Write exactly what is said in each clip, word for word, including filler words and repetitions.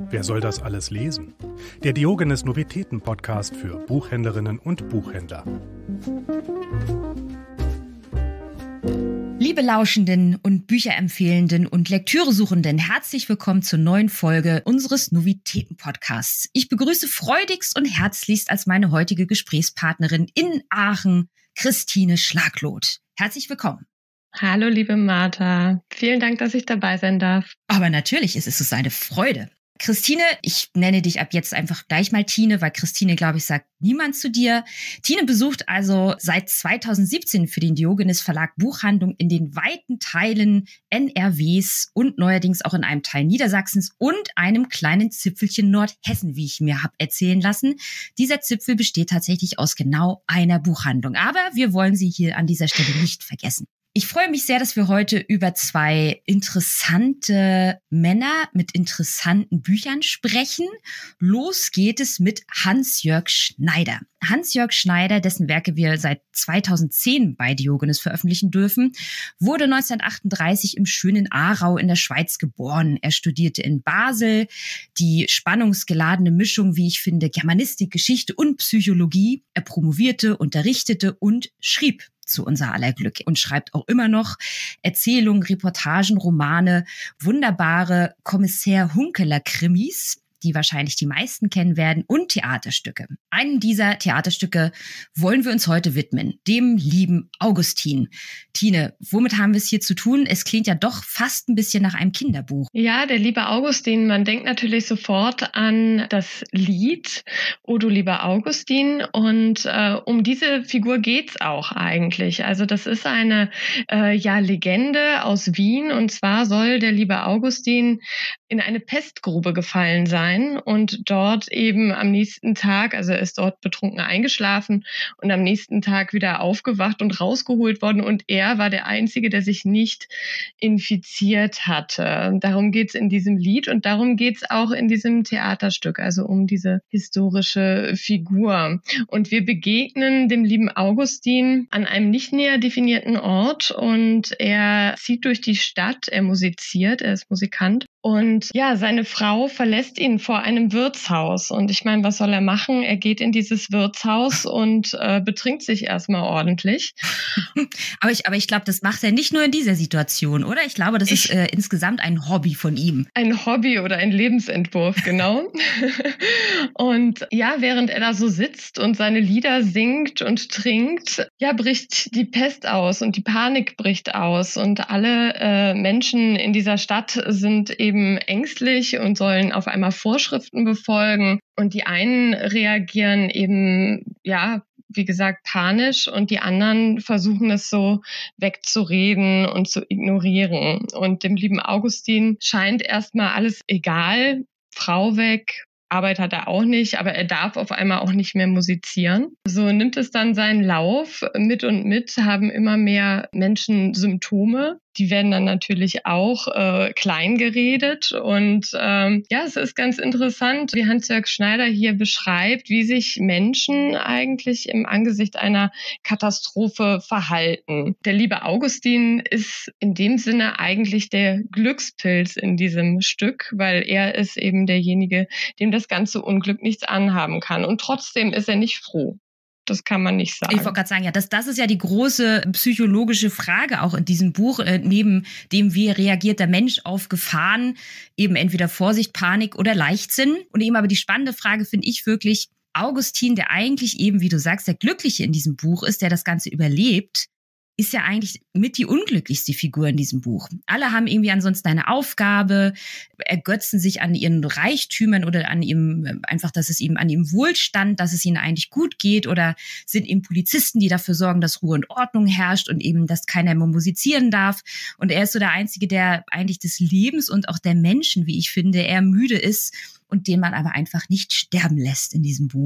Wer soll das alles lesen? Der Diogenes Novitäten-Podcast für Buchhändlerinnen und Buchhändler. Liebe Lauschenden und Bücherempfehlenden und Lektüresuchenden, herzlich willkommen zur neuen Folge unseres Novitäten-Podcasts. Ich begrüße freudigst und herzlichst als meine heutige Gesprächspartnerin in Aachen, Christine Schlagloth. Herzlich willkommen. Hallo, liebe Martha. Vielen Dank, dass ich dabei sein darf. Aber natürlich ist es uns eine Freude. Christine, ich nenne dich ab jetzt einfach gleich mal Tine, weil Christine, glaube ich, sagt niemand zu dir. Tine besucht also seit zweitausendsiebzehn für den Diogenes Verlag Buchhandlung in den weiten Teilen N R Ws und neuerdings auch in einem Teil Niedersachsens und einem kleinen Zipfelchen Nordhessen, wie ich mir habe erzählen lassen. Dieser Zipfel besteht tatsächlich aus genau einer Buchhandlung. Aber wir wollen sie hier an dieser Stelle nicht vergessen. Ich freue mich sehr, dass wir heute über zwei interessante Männer mit interessanten Büchern sprechen. Los geht es mit Hans-Jörg Schneider. Hans-Jörg Schneider, dessen Werke wir seit zweitausendzehn bei Diogenes veröffentlichen dürfen, wurde neunzehnhundertachtunddreißig im schönen Aarau in der Schweiz geboren. Er studierte in Basel die spannungsgeladene Mischung, wie ich finde, Germanistik, Geschichte und Psychologie. Er promovierte, unterrichtete und schrieb zu unser aller Glück und schreibt auch immer noch Erzählungen, Reportagen, Romane, wunderbare Kommissär-Hunkeler-Krimis, die wahrscheinlich die meisten kennen werden, und Theaterstücke. Einem dieser Theaterstücke wollen wir uns heute widmen, dem lieben Augustin. Tine, womit haben wir es hier zu tun? Es klingt ja doch fast ein bisschen nach einem Kinderbuch. Ja, der liebe Augustin, man denkt natürlich sofort an das Lied O du lieber Augustin, und äh, um diese Figur geht's auch eigentlich. Also das ist eine äh, ja Legende aus Wien, und zwar soll der liebe Augustin in eine Pestgrube gefallen sein und dort eben am nächsten Tag, also er ist dort betrunken eingeschlafen und am nächsten Tag wieder aufgewacht und rausgeholt worden, und er war der Einzige, der sich nicht infiziert hatte. Darum geht's in diesem Lied und darum geht's auch in diesem Theaterstück, also um diese historische Figur. Und wir begegnen dem lieben Augustin an einem nicht näher definierten Ort, und er zieht durch die Stadt, er musiziert, er ist Musikant. Und ja, seine Frau verlässt ihn vor einem Wirtshaus. Und ich meine, was soll er machen? Er geht in dieses Wirtshaus und äh, betrinkt sich erstmal ordentlich. aber ich, aber ich glaube, das macht er nicht nur in dieser Situation, oder? Ich glaube, das ich, ist äh, insgesamt ein Hobby von ihm. Ein Hobby oder ein Lebensentwurf, genau. Und ja, während er da so sitzt und seine Lieder singt und trinkt, ja, bricht die Pest aus und die Panik bricht aus. Und alle äh, Menschen in dieser Stadt sind eben eben ängstlich und sollen auf einmal Vorschriften befolgen. Und die einen reagieren eben, ja, wie gesagt, panisch, und die anderen versuchen es so wegzureden und zu ignorieren. Und dem lieben Augustin scheint erstmal alles egal, Frau weg, Arbeit hat er auch nicht, aber er darf auf einmal auch nicht mehr musizieren. So nimmt es dann seinen Lauf. Mit und mit haben immer mehr Menschen Symptome. Die werden dann natürlich auch äh, klein geredet. Und ähm, ja, es ist ganz interessant, wie Hans-Jörg Schneider hier beschreibt, wie sich Menschen eigentlich im Angesicht einer Katastrophe verhalten. Der liebe Augustin ist in dem Sinne eigentlich der Glückspilz in diesem Stück, weil er ist eben derjenige, dem das ganze Unglück nichts anhaben kann. Und trotzdem ist er nicht froh. Das kann man nicht sagen. Ich wollte gerade sagen, ja, das, das ist ja die große psychologische Frage auch in diesem Buch, äh, neben dem, wie reagiert der Mensch auf Gefahren, eben entweder Vorsicht, Panik oder Leichtsinn. Und eben aber die spannende Frage finde ich wirklich, Augustin, der eigentlich eben, wie du sagst, der Glückliche in diesem Buch ist, der das Ganze überlebt, ist ja eigentlich mit die unglücklichste Figur in diesem Buch. Alle haben irgendwie ansonsten eine Aufgabe, ergötzen sich an ihren Reichtümern oder an ihrem, einfach, dass es ihm an ihrem Wohlstand, dass es ihnen eigentlich gut geht, oder sind eben Polizisten, die dafür sorgen, dass Ruhe und Ordnung herrscht und eben, dass keiner mehr musizieren darf. Und er ist so der Einzige, der eigentlich des Lebens und auch der Menschen, wie ich finde, eher müde ist und den man aber einfach nicht sterben lässt in diesem Buch.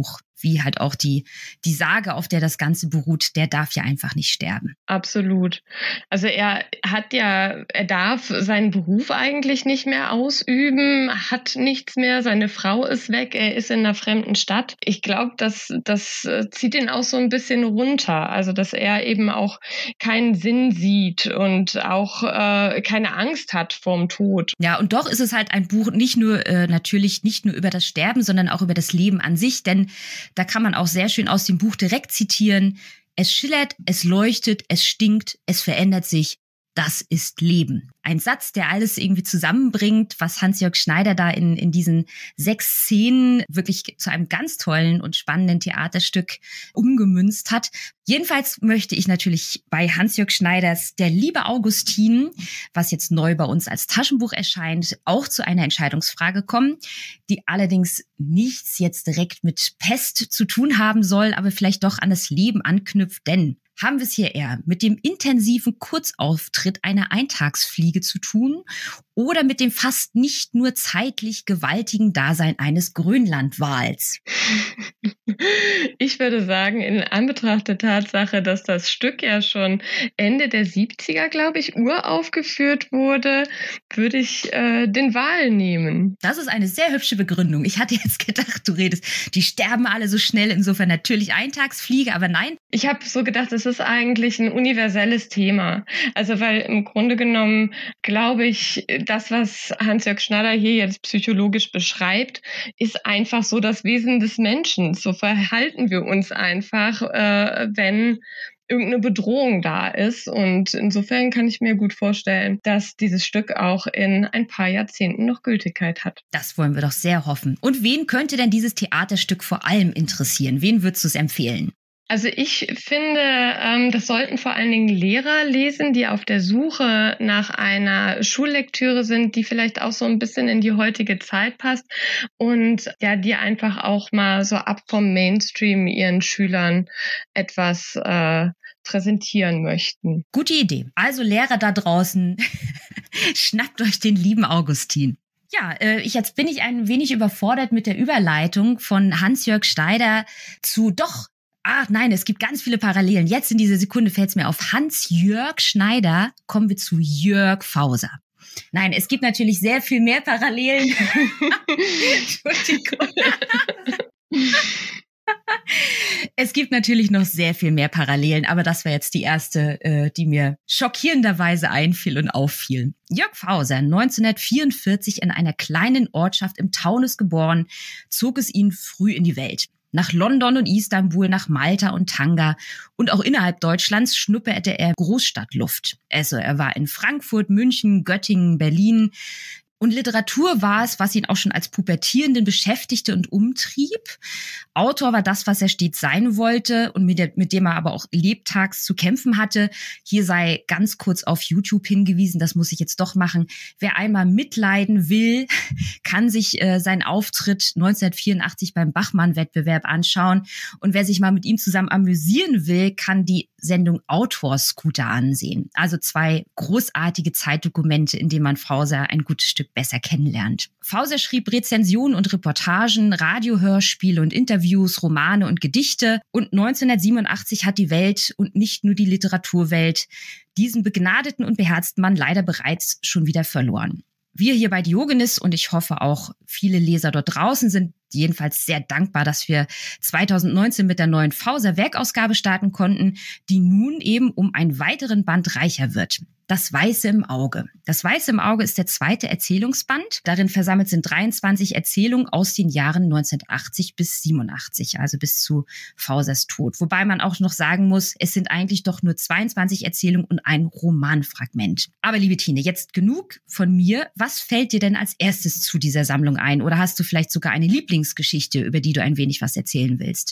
wie halt auch die, die Sage, auf der das Ganze beruht, der darf ja einfach nicht sterben. Absolut. Also er hat ja, er darf seinen Beruf eigentlich nicht mehr ausüben, hat nichts mehr, seine Frau ist weg, er ist in einer fremden Stadt. Ich glaube, das, das zieht ihn auch so ein bisschen runter. Also dass er eben auch keinen Sinn sieht und auch äh, keine Angst hat vorm Tod. Ja, und doch ist es halt ein Buch nicht nur, äh, natürlich nicht nur über das Sterben, sondern auch über das Leben an sich, denn da kann man auch sehr schön aus dem Buch direkt zitieren: Es schillert, es leuchtet, es stinkt, es verändert sich. Das ist Leben. Ein Satz, der alles irgendwie zusammenbringt, was Hans-Jörg Schneider da in, in diesen sechs Szenen wirklich zu einem ganz tollen und spannenden Theaterstück umgemünzt hat. Jedenfalls möchte ich natürlich bei Hans-Jörg Schneiders Der liebe Augustin, was jetzt neu bei uns als Taschenbuch erscheint, auch zu einer Entscheidungsfrage kommen, die allerdings nichts jetzt direkt mit Pest zu tun haben soll, aber vielleicht doch an das Leben anknüpft, denn haben wir es hier eher mit dem intensiven Kurzauftritt einer Eintagsfliege zu tun oder mit dem fast nicht nur zeitlich gewaltigen Dasein eines Grönlandwals? Ich würde sagen, in Anbetracht der Tatsache, dass das Stück ja schon Ende der siebziger, glaube ich, uraufgeführt wurde, würde ich äh, den Wal nehmen. Das ist eine sehr hübsche Begründung. Ich hatte jetzt gedacht, du redest, die sterben alle so schnell, insofern natürlich Eintagsfliege, aber nein. Ich habe so gedacht, es ist eigentlich ein universelles Thema. Also weil im Grunde genommen, glaube ich, das, was Hans-Jörg Schneider hier jetzt psychologisch beschreibt, ist einfach so das Wesen des Menschen. So verhalten wir uns einfach, äh, wenn irgendeine Bedrohung da ist. Und insofern kann ich mir gut vorstellen, dass dieses Stück auch in ein paar Jahrzehnten noch Gültigkeit hat. Das wollen wir doch sehr hoffen. Und wen könnte denn dieses Theaterstück vor allem interessieren? Wen würdest du es empfehlen? Also ich finde, ähm, das sollten vor allen Dingen Lehrer lesen, die auf der Suche nach einer Schullektüre sind, die vielleicht auch so ein bisschen in die heutige Zeit passt und ja, die einfach auch mal so ab vom Mainstream ihren Schülern etwas äh, präsentieren möchten. Gute Idee. Also Lehrer da draußen, schnappt euch den lieben Augustin. Ja, äh, ich, jetzt bin ich ein wenig überfordert mit der Überleitung von Hans-Jörg Schneider zu doch Ach nein, es gibt ganz viele Parallelen. Jetzt in dieser Sekunde fällt es mir auf. Hans-Jörg Schneider, kommen wir zu Jörg Fauser. Nein, es gibt natürlich sehr viel mehr Parallelen. Entschuldigung. Es gibt natürlich noch sehr viel mehr Parallelen, aber das war jetzt die erste, äh, die mir schockierenderweise einfiel und auffiel. Jörg Fauser, neunzehnhundertvierundvierzig in einer kleinen Ortschaft im Taunus geboren, zog es ihn früh in die Welt. Nach London und Istanbul, nach Malta und Tanga und auch innerhalb Deutschlands schnupperte er Großstadtluft. Also er war in Frankfurt, München, Göttingen, Berlin. Und Literatur war es, was ihn auch schon als Pubertierenden beschäftigte und umtrieb. Autor war das, was er stets sein wollte und mit, der, mit dem er aber auch lebtags zu kämpfen hatte. Hier sei ganz kurz auf YouTube hingewiesen, das muss ich jetzt doch machen. Wer einmal mitleiden will, kann sich äh, seinen Auftritt neunzehnhundertvierundachtzig beim Bachmann-Wettbewerb anschauen. Und wer sich mal mit ihm zusammen amüsieren will, kann die Sendung Autorscooter ansehen. Also zwei großartige Zeitdokumente, in denen man Fauser ein gutes Stück besser kennenlernt. Fauser schrieb Rezensionen und Reportagen, Radiohörspiele und Interviews, Romane und Gedichte. Und neunzehnhundertsiebenundachtzig hat die Welt und nicht nur die Literaturwelt diesen begnadeten und beherzten Mann leider bereits schon wieder verloren. Wir hier bei Diogenes und ich hoffe auch viele Leser dort draußen sind jedenfalls sehr dankbar, dass wir zweitausendneunzehn mit der neuen Fauser Werkausgabe starten konnten, die nun eben um einen weiteren Band reicher wird. Das Weiße im Auge. Das Weiße im Auge ist der zweite Erzählungsband. Darin versammelt sind dreiundzwanzig Erzählungen aus den Jahren neunzehnhundertachtzig bis siebenundachtzig, also bis zu Fausers Tod. Wobei man auch noch sagen muss, es sind eigentlich doch nur zweiundzwanzig Erzählungen und ein Romanfragment. Aber liebe Tine, jetzt genug von mir. Was fällt dir denn als erstes zu dieser Sammlung ein? Oder hast du vielleicht sogar eine Lieblingsgeschichte, über die du ein wenig was erzählen willst?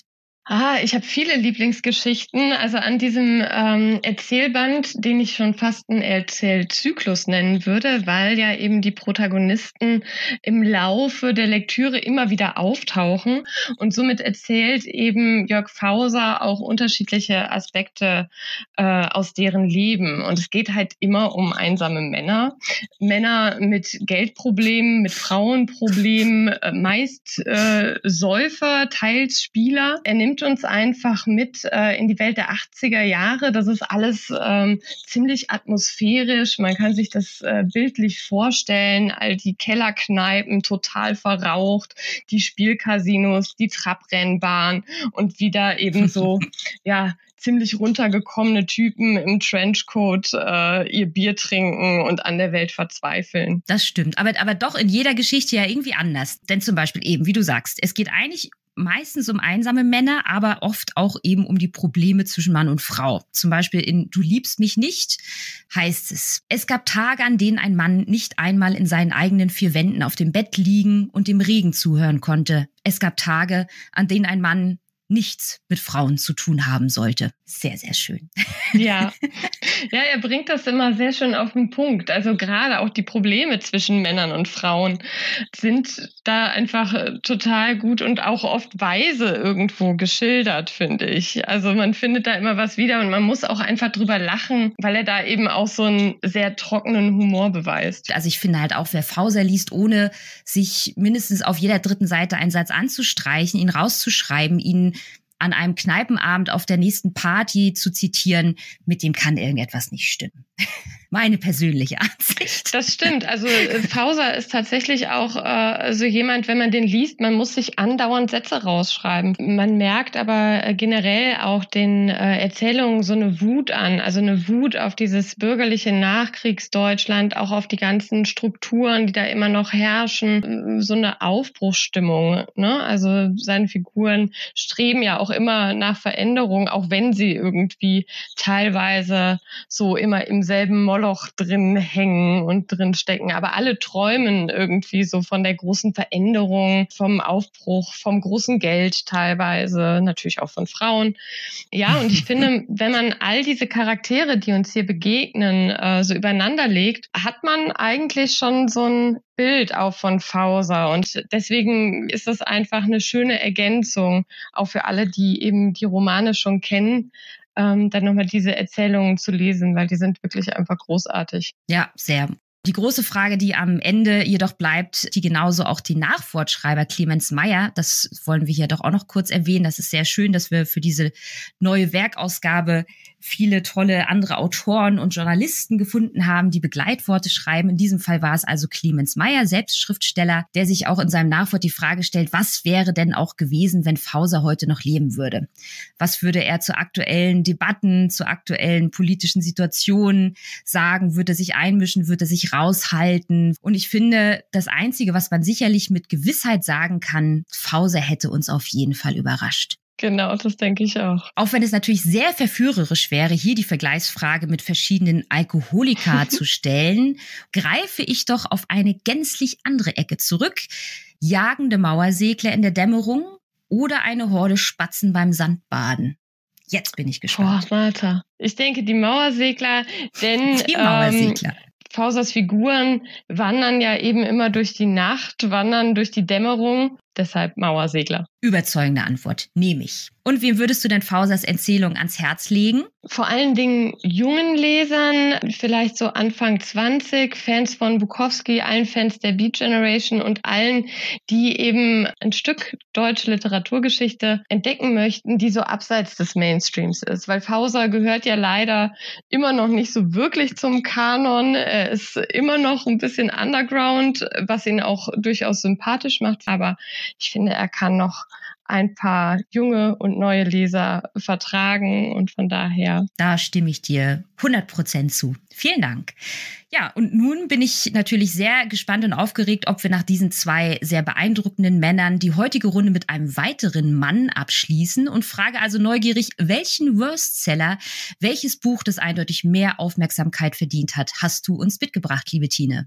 Ah, ich habe viele Lieblingsgeschichten. Also an diesem ähm, Erzählband, den ich schon fast einen Erzählzyklus nennen würde, weil ja eben die Protagonisten im Laufe der Lektüre immer wieder auftauchen. Und somit erzählt eben Jörg Fauser auch unterschiedliche Aspekte äh, aus deren Leben. Und es geht halt immer um einsame Männer. Männer mit Geldproblemen, mit Frauenproblemen, äh, meist äh, Säufer, teils Spieler. Er nimmt uns einfach mit äh, in die Welt der achtziger Jahre. Das ist alles ähm, ziemlich atmosphärisch. Man kann sich das äh, bildlich vorstellen. All die Kellerkneipen total verraucht, die Spielcasinos, die Trabrennbahn und wieder eben so, ja, ziemlich runtergekommene Typen im Trenchcoat äh, ihr Bier trinken und an der Welt verzweifeln. Das stimmt, aber, aber doch in jeder Geschichte ja irgendwie anders. Denn zum Beispiel eben, wie du sagst, es geht eigentlich meistens um einsame Männer, aber oft auch eben um die Probleme zwischen Mann und Frau. Zum Beispiel in Du liebst mich nicht heißt es: Es gab Tage, an denen ein Mann nicht einmal in seinen eigenen vier Wänden auf dem Bett liegen und dem Regen zuhören konnte. Es gab Tage, an denen ein Mann nichts mit Frauen zu tun haben sollte. Sehr, sehr schön. Ja. Ja, er bringt das immer sehr schön auf den Punkt. Also gerade auch die Probleme zwischen Männern und Frauen sind da einfach total gut und auch oft weise irgendwo geschildert, finde ich. Also man findet da immer was wieder und man muss auch einfach drüber lachen, weil er da eben auch so einen sehr trockenen Humor beweist. Also ich finde halt auch, wer Fauser liest, ohne sich mindestens auf jeder dritten Seite einen Satz anzustreichen, ihn rauszuschreiben, ihn an einem Kneipenabend auf der nächsten Party zu zitieren, mit dem kann irgendetwas nicht stimmen. Meine persönliche Ansicht. Das stimmt. Also Fauser ist tatsächlich auch äh, so jemand, wenn man den liest, man muss sich andauernd Sätze rausschreiben. Man merkt aber äh, generell auch den äh, Erzählungen so eine Wut an, also eine Wut auf dieses bürgerliche Nachkriegsdeutschland, auch auf die ganzen Strukturen, die da immer noch herrschen, so eine Aufbruchsstimmung, ne? Also seine Figuren streben ja auch immer nach Veränderung, auch wenn sie irgendwie teilweise so immer im selben Moloch drin hängen und drin stecken. Aber alle träumen irgendwie so von der großen Veränderung, vom Aufbruch, vom großen Geld teilweise, natürlich auch von Frauen. Ja, und ich finde, wenn man all diese Charaktere, die uns hier begegnen, äh, so übereinander legt, hat man eigentlich schon so ein Bild auch von Fauser. Und deswegen ist das einfach eine schöne Ergänzung, auch für alle, die eben die Romane schon kennen, ähm, dann nochmal diese Erzählungen zu lesen, weil die sind wirklich einfach großartig. Ja, sehr. Die große Frage, die am Ende jedoch bleibt, die genauso auch die Nachwortschreiber Clemens Meyer, das wollen wir hier doch auch noch kurz erwähnen. Das ist sehr schön, dass wir für diese neue Werkausgabe viele tolle andere Autoren und Journalisten gefunden haben, die Begleitworte schreiben. In diesem Fall war es also Clemens Meyer, selbst Schriftsteller, der sich auch in seinem Nachwort die Frage stellt, was wäre denn auch gewesen, wenn Fauser heute noch leben würde? Was würde er zu aktuellen Debatten, zu aktuellen politischen Situationen sagen? Würde er sich einmischen? Würde er sich raushalten? Und ich finde, das Einzige, was man sicherlich mit Gewissheit sagen kann, Fauser hätte uns auf jeden Fall überrascht. Genau, das denke ich auch. Auch wenn es natürlich sehr verführerisch wäre, hier die Vergleichsfrage mit verschiedenen Alkoholika zu stellen, greife ich doch auf eine gänzlich andere Ecke zurück. Jagende Mauersegler in der Dämmerung oder eine Horde Spatzen beim Sandbaden. Jetzt bin ich gespannt. Boah, Martha. Ich denke, die Mauersegler, denn die Mauersegler. Ähm, Fausers Figuren wandern ja eben immer durch die Nacht, wandern durch die Dämmerung. Deshalb Mauersegler. Überzeugende Antwort, nehme ich. Und wem würdest du denn Fausers Erzählung ans Herz legen? Vor allen Dingen jungen Lesern, vielleicht so Anfang zwanzig, Fans von Bukowski, allen Fans der Beat Generation und allen, die eben ein Stück deutsche Literaturgeschichte entdecken möchten, die so abseits des Mainstreams ist. Weil Fauser gehört ja leider immer noch nicht so wirklich zum Kanon. Er ist immer noch ein bisschen underground, was ihn auch durchaus sympathisch macht. Aber ich finde, er kann noch ein paar junge und neue Leser vertragen und von daher. Da stimme ich dir hundert Prozent zu. Vielen Dank. Ja, und nun bin ich natürlich sehr gespannt und aufgeregt, ob wir nach diesen zwei sehr beeindruckenden Männern die heutige Runde mit einem weiteren Mann abschließen und frage also neugierig, welchen Worstseller, welches Buch, das eindeutig mehr Aufmerksamkeit verdient hat, hast du uns mitgebracht, liebe Tine?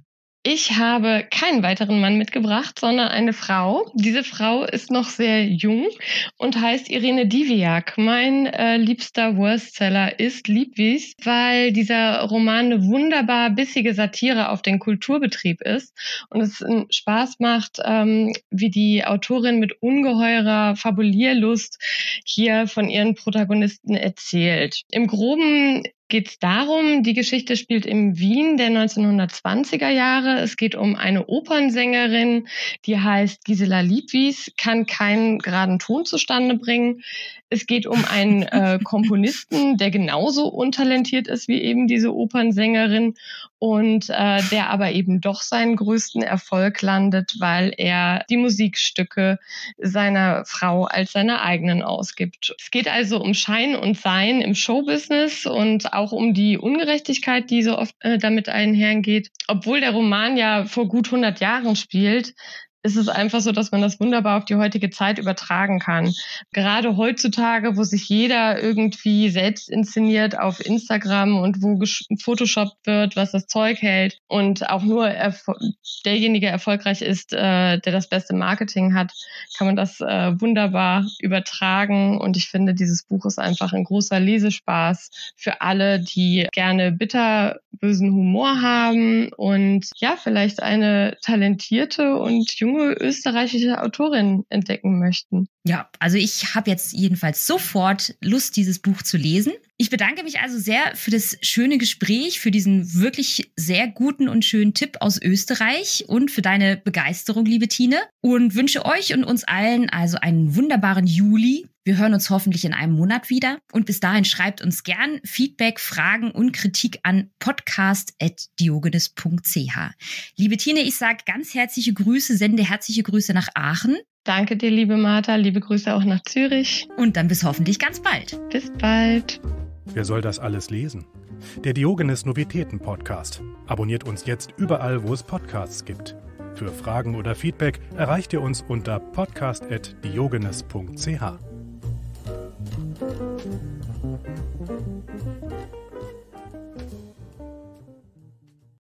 Ich habe keinen weiteren Mann mitgebracht, sondern eine Frau. Diese Frau ist noch sehr jung und heißt Irene Diviak. Mein äh, liebster Worstseller ist Liebwies, weil dieser Roman eine wunderbar bissige Satire auf den Kulturbetrieb ist und es einen Spaß macht, ähm, wie die Autorin mit ungeheurer Fabulierlust hier von ihren Protagonisten erzählt. Im Groben geht es darum, die Geschichte spielt in Wien der neunzehnhundertzwanziger Jahre. Es geht um eine Opernsängerin, die heißt Gisela Liebwies, kann keinen geraden Ton zustande bringen. Es geht um einen äh, Komponisten, der genauso untalentiert ist wie eben diese Opernsängerin und äh, der aber eben doch seinen größten Erfolg landet, weil er die Musikstücke seiner Frau als seine eigenen ausgibt. Es geht also um Schein und Sein im Showbusiness und auch um die Ungerechtigkeit, die so oft äh, damit einhergeht. Obwohl der Roman ja vor gut hundert Jahren spielt, ist es einfach so, dass man das wunderbar auf die heutige Zeit übertragen kann. Gerade heutzutage, wo sich jeder irgendwie selbst inszeniert auf Instagram und wo gefotoshoppt wird, was das Zeug hält und auch nur erfo- derjenige erfolgreich ist, äh, der das beste Marketing hat, kann man das äh, wunderbar übertragen. Und ich finde, dieses Buch ist einfach ein großer Lesespaß für alle, die gerne bitterbösen Humor haben und ja, vielleicht eine talentierte und junge österreichische Autorin entdecken möchten. Ja, also ich habe jetzt jedenfalls sofort Lust, dieses Buch zu lesen. Ich bedanke mich also sehr für das schöne Gespräch, für diesen wirklich sehr guten und schönen Tipp aus Österreich und für deine Begeisterung, liebe Tine. Und wünsche euch und uns allen also einen wunderbaren Juli. Wir hören uns hoffentlich in einem Monat wieder. Und bis dahin schreibt uns gern Feedback, Fragen und Kritik an podcast at diogenes punkt c h. Liebe Tine, ich sage ganz herzliche Grüße, sende herzliche Grüße nach Aachen. Danke dir, liebe Martha. Liebe Grüße auch nach Zürich. Und dann bis hoffentlich ganz bald. Bis bald. Wer soll das alles lesen? Der Diogenes Novitäten Podcast. Abonniert uns jetzt überall, wo es Podcasts gibt. Für Fragen oder Feedback erreicht ihr uns unter podcast at diogenes punkt c h.